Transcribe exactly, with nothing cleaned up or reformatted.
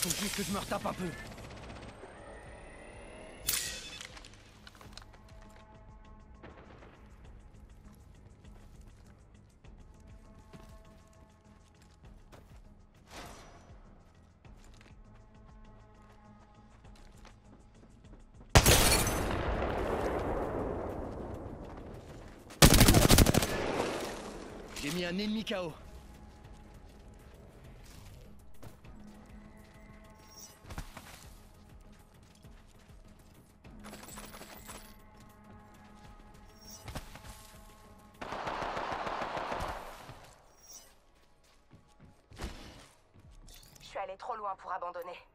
Faut juste que je me retape un peu. J'ai mis un ennemi K O. Je suis allé trop loin pour abandonner.